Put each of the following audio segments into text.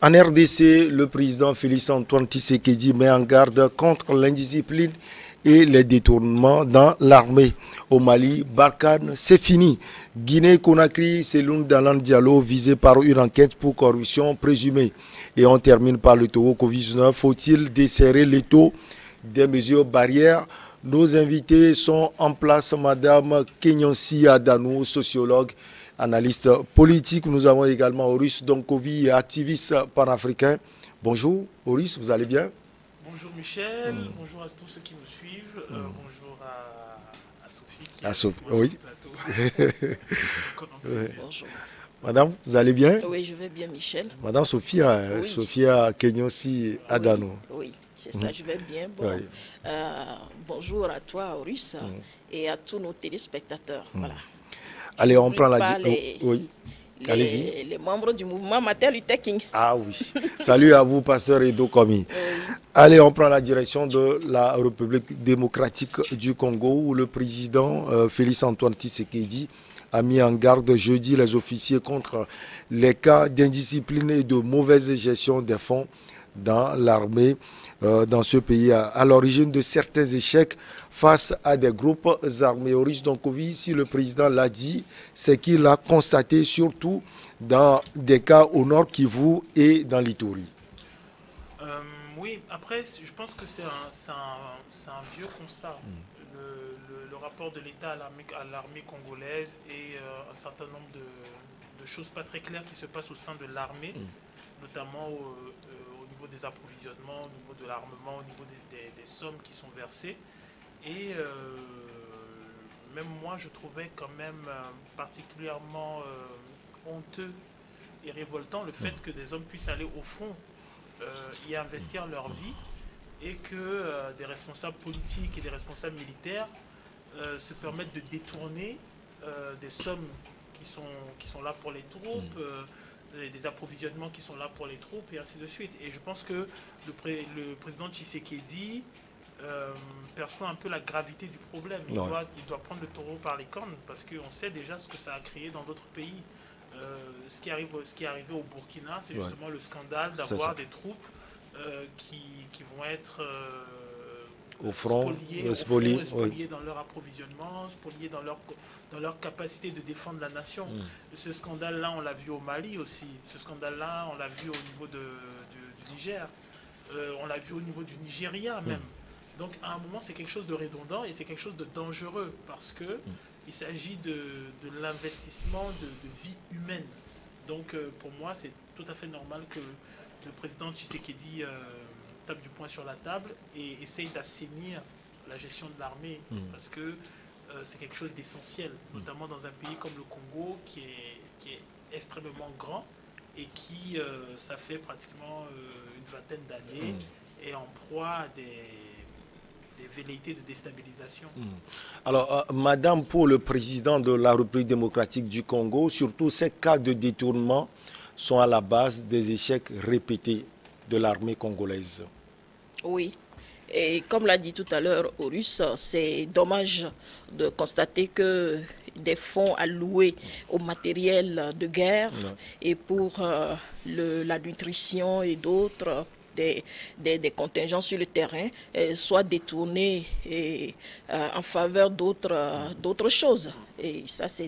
En RDC, le président Félix-Antoine Tshisekedi met en garde contre l'indiscipline et les détournements dans l'armée. Au Mali, Barkhane, c'est fini. Guinée-Conakry, c'est l'une Dalan Diallo visé par une enquête pour corruption présumée. Et on termine par le Togo Covid-19. Faut-il desserrer les taux des mesures barrières? Nos invités sont en place. Madame Kenyonsi Adanou, sociologue, analyste politique. Nous avons également Oris Donkovi, activiste panafricain. Bonjour Oris, vous allez bien? Bonjour Michel, bonjour à tous ceux qui nous suivent, bonjour à Sophie qui est oui. Bonjour. Madame, vous allez bien? Oui, je vais bien Michel. Madame Sophia, oui. Sophia Kenyonsi Adanou. Oui, c'est ça, je vais bien. Bon, oui. Bonjour à toi Horus et à tous nos téléspectateurs. Voilà. Allez, on prend la... Oui. Les membres du mouvement Martin Luther King. Ah oui. Salut à vous, pasteur Edo Komi. Oui. Allez, on prend la direction de la République démocratique du Congo où le président Félix-Antoine Tshisekedi a mis en garde jeudi les officiers contre les cas d'indiscipline et de mauvaise gestion des fonds dans l'armée dans ce pays à l'origine de certains échecs face à des groupes armés. Oris Donkovi, si le président l'a dit, c'est qu'il a constaté surtout dans des cas au nord Kivu et dans l'Ituri. Oui, après, je pense que c'est un vieux constat. Le rapport de l'État à l'armée congolaise et un certain nombre de choses pas très claires qui se passent au sein de l'armée, notamment au niveau des approvisionnements, au niveau de l'armement, au niveau des sommes qui sont versées. Et même moi, je trouvais quand même particulièrement honteux et révoltant le fait que des hommes puissent aller au front y investir leur vie et que des responsables politiques et des responsables militaires se permettent de détourner des sommes qui sont là pour les troupes, des approvisionnements qui sont là pour les troupes et ainsi de suite. Et je pense que le président Tshisekedi perçoit un peu la gravité du problème. Il doit prendre le taureau par les cornes parce qu'on sait déjà ce que ça a créé dans d'autres pays. Ce qui est arrivé au Burkina, c'est justement le scandale d'avoir des troupes qui vont être au front, spoliées dans leur approvisionnement, spoliées dans leur capacité de défendre la nation. Ce scandale-là, on l'a vu au Mali aussi. Ce scandale-là, on l'a vu au niveau du Niger. On l'a vu au niveau du Nigeria même. Donc à un moment, c'est quelque chose de redondant et c'est quelque chose de dangereux parce que il s'agit de l'investissement de vie humaine. Donc pour moi, c'est tout à fait normal que le président Tshisekedi tape du poing sur la table et essaye d'assainir la gestion de l'armée parce que c'est quelque chose d'essentiel, notamment dans un pays comme le Congo qui est extrêmement grand et qui, ça fait pratiquement une vingtaine d'années, est en proie à des velléités de déstabilisation. Alors, madame, pour le président de la République démocratique du Congo, surtout ces cas de détournement sont à la base des échecs répétés de l'armée congolaise. Oui, et comme l'a dit tout à l'heure Horus, c'est dommage de constater que des fonds alloués au matériel de guerre et pour la nutrition et d'autres des contingents sur le terrain soient détournés en faveur d'autres choses. Et ça, c'est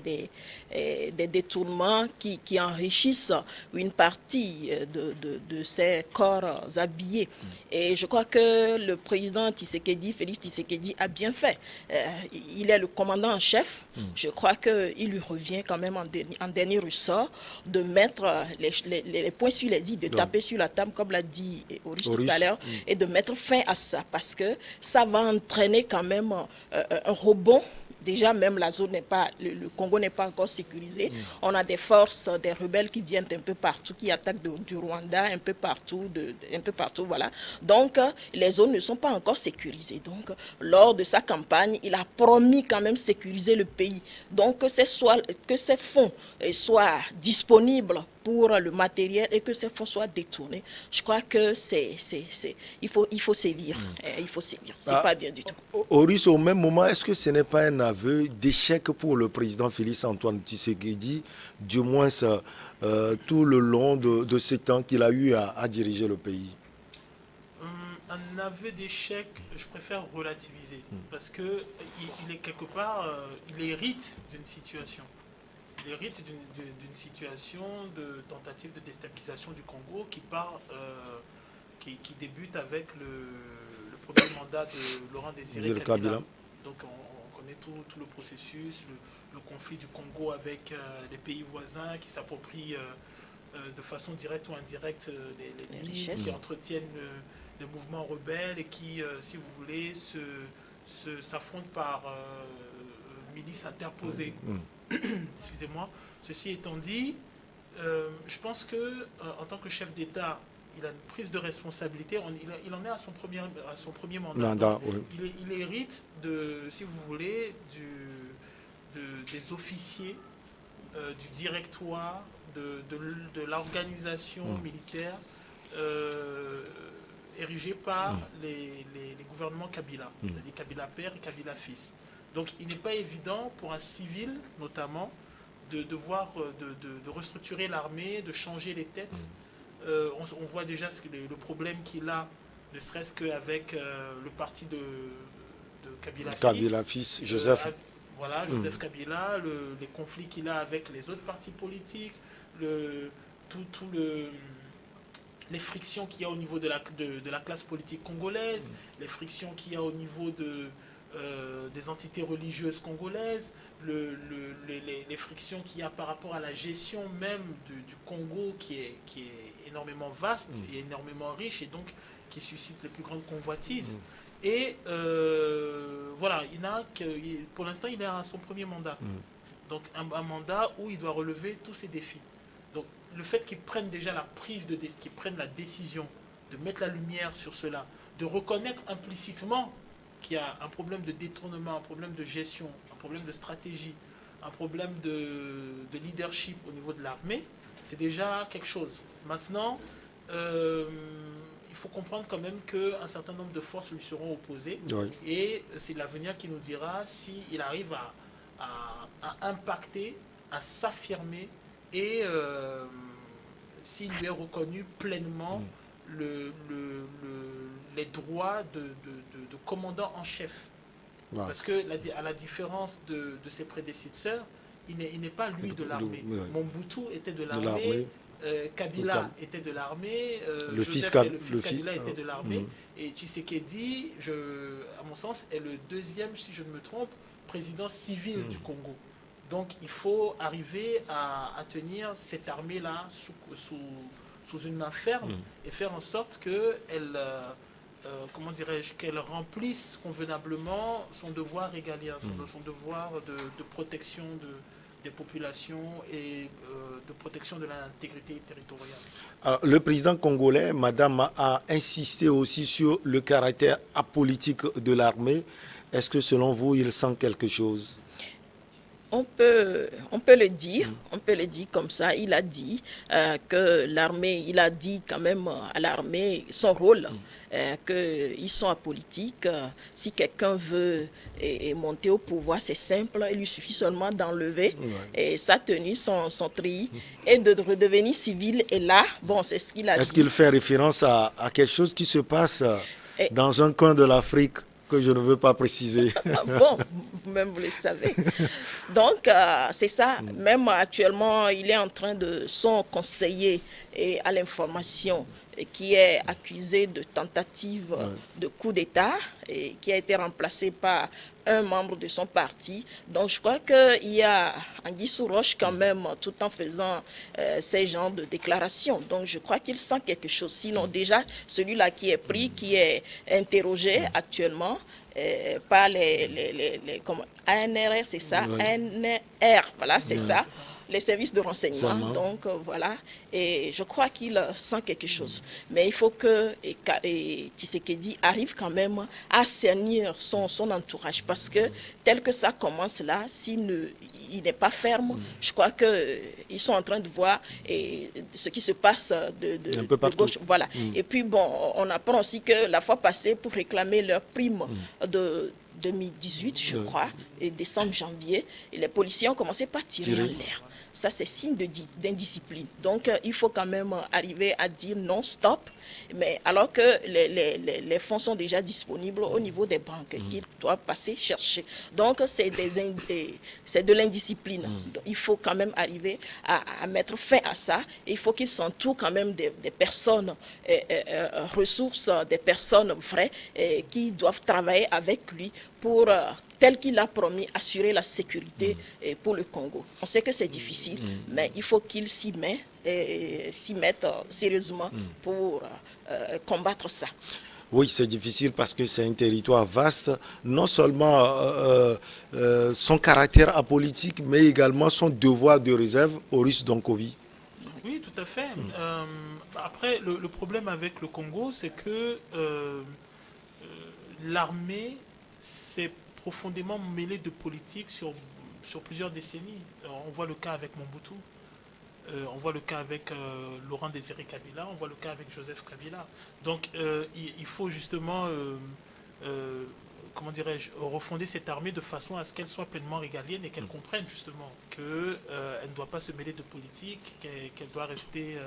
des détournements qui enrichissent une partie de ces corps habillés. Et je crois que le président Tshisekedi, Félix Tshisekedi, a bien fait. Il est le commandant en chef. Je crois qu'il lui revient quand même en dernier ressort de mettre les points sur les i, de taper sur la table, comme l'a dit Horus tout à l'heure, et de mettre fin à ça, parce que ça va entraîner quand même un rebond. Déjà, même la zone n'est pas, le Congo n'est pas encore sécurisé. On a des forces, des rebelles qui viennent un peu partout, qui attaquent du Rwanda, un peu partout, voilà. Donc, les zones ne sont pas encore sécurisées. Donc, lors de sa campagne, il a promis quand même sécuriser le pays. Donc, que ces fonds soient disponibles pour le matériel et que ces fonds soient détournés. Je crois que il faut sévir. Il faut sévir. C'est pas bien du tout. Horus, au même moment, est-ce que ce n'est pas un aveu d'échec pour le président Félix-Antoine Tshisekedi, du moins tout le long de ce temps qu'il a eu à diriger le pays? Un aveu d'échec, je préfère relativiser, parce que il est quelque part, il hérite d'une situation. Il hérite d'une situation de tentative de déstabilisation du Congo qui débute avec le premier mandat de Laurent Désiré Kabila. Donc on connaît tout le processus, le conflit du Congo avec les pays voisins qui s'approprient de façon directe ou indirecte les mines, qui entretiennent les mouvements rebelles et qui, si vous voulez, s'affrontent par milices interposées. Excusez-moi. Ceci étant dit, je pense que en tant que chef d'État, il a une prise de responsabilité. Il en est à son premier mandat. Oui. Il hérite si vous voulez, des officiers, du directoire, de l'organisation militaire érigée par les gouvernements Kabila, c'est-à-dire Kabila père et Kabila fils. Donc il n'est pas évident pour un civil, notamment, de devoir de restructurer l'armée, de changer les têtes. On voit déjà le problème qu'il a, ne serait-ce qu'avec le parti de Kabila fils, Joseph. Joseph Kabila, les conflits qu'il a avec les autres partis politiques, les frictions qu'il y a au niveau de la classe politique congolaise, les frictions qu'il y a au niveau des entités religieuses congolaises, les frictions qu'il y a par rapport à la gestion même du Congo qui est énormément vaste et énormément riche et donc qui suscite les plus grandes convoitises. Et voilà, pour l'instant il est à son premier mandat. Donc un mandat où il doit relever tous ces défis. Donc le fait qu'il prenne déjà qu'il prenne la décision de mettre la lumière sur cela, de reconnaître implicitement qu'il y a un problème de détournement, un problème de gestion, un problème de stratégie, un problème de leadership au niveau de l'armée, c'est déjà quelque chose. Maintenant, il faut comprendre quand même qu'un certain nombre de forces lui seront opposées. Oui. Et c'est l'avenir qui nous dira s'il arrive à impacter, à s'affirmer et s'il lui est reconnu pleinement les droits de commandant en chef. Ouais. Parce que, à la différence de ses prédécesseurs, il n'est pas lui de l'armée. Mobutu était de l'armée, Kabila était de l'armée, le fils Kabila était de l'armée, et Tshisekedi, à mon sens, est le deuxième, si je ne me trompe, président civil du Congo. Donc il faut arriver à tenir cette armée-là sous une main ferme et faire en sorte qu'elle qu'elle remplisse convenablement son devoir régalien, son devoir de protection des populations et de protection de l'intégrité territoriale. Alors, le président congolais, madame, a insisté aussi sur le caractère apolitique de l'armée. Est-ce que selon vous, il sent quelque chose? On peut le dire, comme ça. Il a dit que l'armée, il a dit quand même à l'armée son rôle, qu'ils sont apolitiques. Si quelqu'un veut monter au pouvoir, c'est simple, il lui suffit seulement d'enlever sa tenue, son treillis, et de redevenir civil. Et là, bon, c'est ce qu'il a dit. Est-ce qu'il fait référence à quelque chose qui se passe dans un coin de l'Afrique que je ne veux pas préciser? Bon, même vous le savez. Donc, c'est ça. Même actuellement, il est en train son conseiller à l'information qui est accusé de tentative de coup d'État et qui a été remplacé par un membre de son parti. Donc je crois qu'il y a anguille sous roche quand même, tout en faisant ces genres de déclarations. Donc je crois qu'il sent quelque chose. Sinon déjà, celui-là qui est pris, qui est interrogé actuellement par comme ANR, c'est ça, ANR, voilà, c'est ça. Les services de renseignement, donc voilà, et je crois qu'il sent quelque chose. Mais il faut que Tshisekedi arrive quand même à cernir son entourage, parce que tel que ça commence là, il n'est pas ferme, je crois qu'ils sont en train de voir ce qui se passe de gauche. Voilà. Et puis bon, on apprend aussi que la fois passée, pour réclamer leur prime de 2018, je crois, et décembre, janvier, et les policiers ont commencé par tirer en l'air. ça c'est signe d'indiscipline. Donc il faut quand même arriver à dire non, stop, mais alors que les fonds sont déjà disponibles au niveau des banques qu'ils doivent passer chercher. Donc c'est de l'indiscipline. Il faut quand même arriver à mettre fin à ça. Il faut qu'il s'entoure quand même des personnes ressources, des personnes vraies qui doivent travailler avec lui pour, tel qu'il a promis, assurer la sécurité pour le Congo. On sait que c'est difficile, mais il faut qu'il s'y mette sérieusement pour combattre ça. Oui, c'est difficile parce que c'est un territoire vaste, non seulement son caractère apolitique, mais également son devoir de réserve au Russe Donkovi. Oui, tout à fait. Après, le problème avec le Congo, c'est que l'armée s'est profondément mêlée de politique sur plusieurs décennies. On voit le cas avec Mobutu. On voit le cas avec Laurent Désiré Kabila, on voit le cas avec Joseph Kabila. Donc il faut justement, comment dirais-je, refonder cette armée de façon à ce qu'elle soit pleinement régalienne et qu'elle comprenne justement qu'elle ne doit pas se mêler de politique, qu'elle doit rester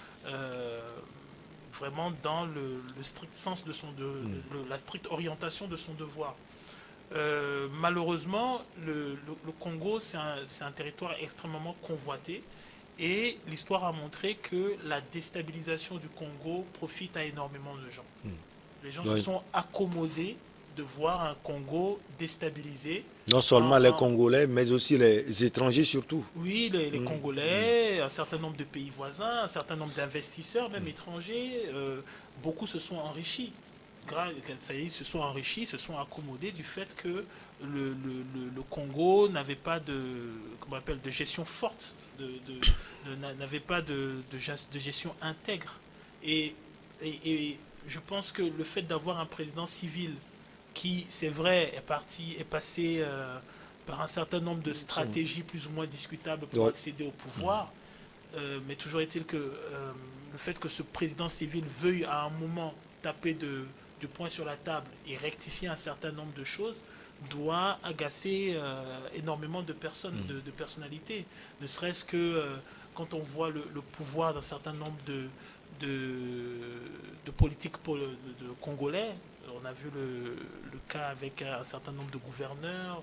vraiment dans le strict sens de la stricte orientation de son devoir. Malheureusement, le Congo, c'est un territoire extrêmement convoité. Et l'histoire a montré que la déstabilisation du Congo profite à énormément de gens. Les gens se sont accommodés de voir un Congo déstabilisé. Non seulement les Congolais, mais aussi les étrangers surtout. Oui, les Congolais, un certain nombre de pays voisins, un certain nombre d'investisseurs, même étrangers. Beaucoup se sont enrichis. Ça y est, ils se sont enrichis, se sont accommodés du fait que le Congo n'avait pas de gestion forte, n'avait pas de gestion intègre. Et je pense que le fait d'avoir un président civil qui, c'est vrai, est passé par un certain nombre de stratégies plus ou moins discutables pour accéder au pouvoir, mais toujours est-il que le fait que ce président civil veuille à un moment taper du poing sur la table et rectifier un certain nombre de choses doit agacer énormément de personnes, de personnalités. Ne serait-ce que quand on voit le pouvoir d'un certain nombre de politiques de Congolais. On a vu le cas avec un certain nombre de gouverneurs,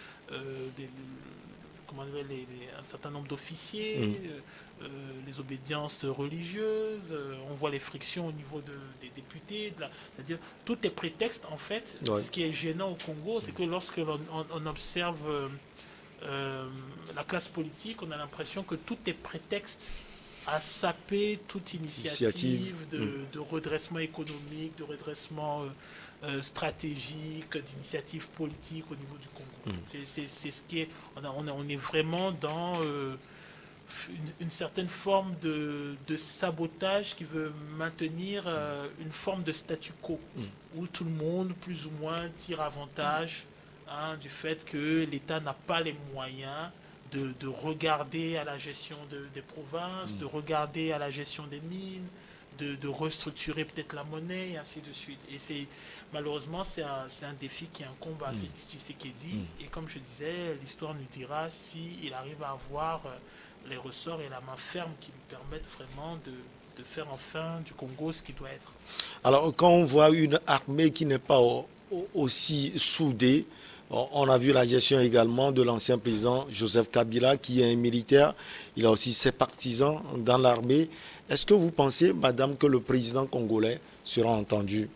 un certain nombre d'officiers, les obédiences religieuses, on voit les frictions au niveau des députés, c'est-à-dire tout est prétexte en fait. Ce qui est gênant au Congo, c'est que lorsque l'on observe la classe politique, on a l'impression que tout est prétexte à saper toute initiative de redressement économique, de redressement stratégique, d'initiative politique au niveau du Congo. C'est ce qui est, on est vraiment dans une certaine forme de sabotage qui veut maintenir une forme de statu quo où tout le monde plus ou moins tire avantage du fait que l'État n'a pas les moyens de regarder à la gestion des provinces, de regarder à la gestion des mines, de restructurer peut-être la monnaie, et ainsi de suite. Et malheureusement, c'est un défi qui incombe à Félix Tshisekedi. Et comme je disais, l'histoire nous dira s'il arrive à avoir les ressorts et la main ferme qui lui permettent vraiment de faire enfin du Congo ce qu'il doit être. Alors, quand on voit une armée qui n'est pas aussi soudée, on a vu la gestion également de l'ancien président Joseph Kabila, qui est un militaire. Il a aussi ses partisans dans l'armée. Est-ce que vous pensez, madame, que le président congolais sera entendu?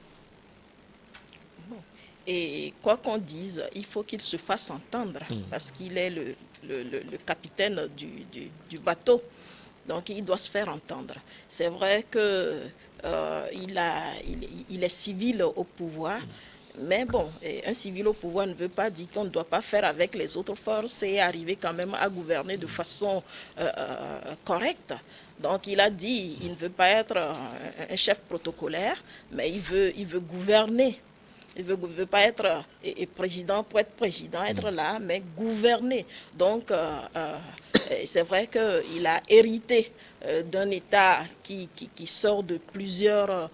Et quoi qu'on dise, il faut qu'il se fasse entendre, parce qu'il est le capitaine du bateau. Donc il doit se faire entendre. C'est vrai qu'il est civil au pouvoir, mais bon, un civil au pouvoir ne veut pas dire qu'on ne doit pas faire avec les autres forces et arriver quand même à gouverner de façon correcte. Donc il a dit il ne veut pas être un chef protocolaire, mais il veut gouverner. Il ne veut pas être président pour être président, être là, mais gouverner. Donc, c'est vrai qu'il a hérité d'un État qui sort de plusieurs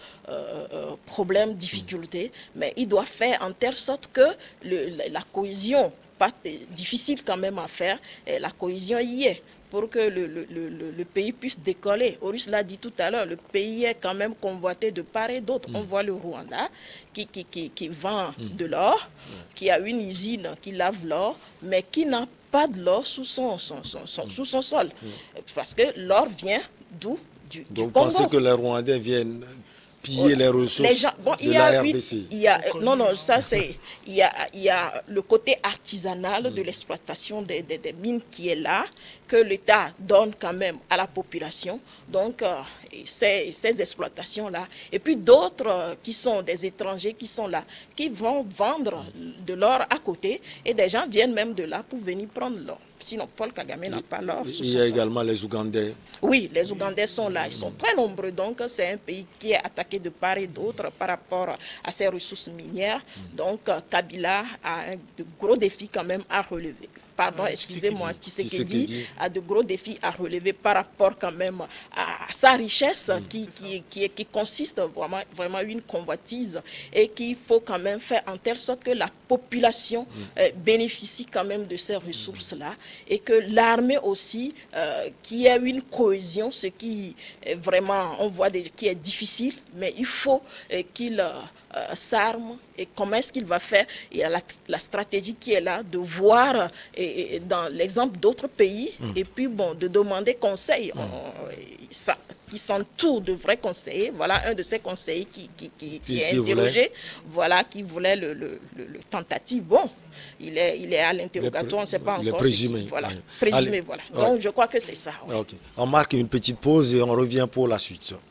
problèmes, difficultés, mais il doit faire en telle sorte que la cohésion pas difficile quand même à faire, et la cohésion y est pour que le pays puisse décoller. Horus l'a dit tout à l'heure, le pays est quand même convoité de part et d'autre. On voit le Rwanda qui vend de l'or, qui a une usine qui lave l'or, mais qui n'a pas de l'or sous son sol. Parce que l'or vient d'où? Du Donc vous Congo. pensez que les Rwandais viennent piller les ressources de la RDC? Il y a le côté artisanal de l'exploitation des mines qui est là, que l'État donne quand même à la population. Donc, ces exploitations-là. Et puis d'autres qui sont des étrangers qui sont là, qui vont vendre de l'or à côté. Et des gens viennent même de là pour venir prendre l'or. Sinon, Paul Kagame n'a pas l'or. Il y a également les Ougandais. Oui, les Ougandais sont là. Ils sont très nombreux. Donc, c'est un pays qui est attaqué de part et d'autre par rapport à ses ressources minières. Donc, Kabila a de gros défis quand même à relever. Pardon, excusez-moi, Tshisekedi a de gros défis à relever par rapport quand même à sa richesse qui consiste vraiment une convoitise et qu'il faut quand même faire en telle sorte que la population bénéficie quand même de ces ressources-là et que l'armée aussi, qui ait une cohésion, ce qui est vraiment, on voit qui est difficile, mais il faut qu'il s'arme et comment est-ce qu'il va faire. Il y a la stratégie qui est là de voir et dans l'exemple d'autres pays et puis bon de demander conseil. Qui s'entoure de vrais conseillers. Voilà un de ces conseillers qui est interrogé, voilà, qui voulait le tentative. Bon, il est à l'interrogatoire, on ne sait pas encore. Il est présumé. Voilà, présumé, voilà. Donc je crois que c'est ça. Ouais. Okay. On marque une petite pause et on revient pour la suite.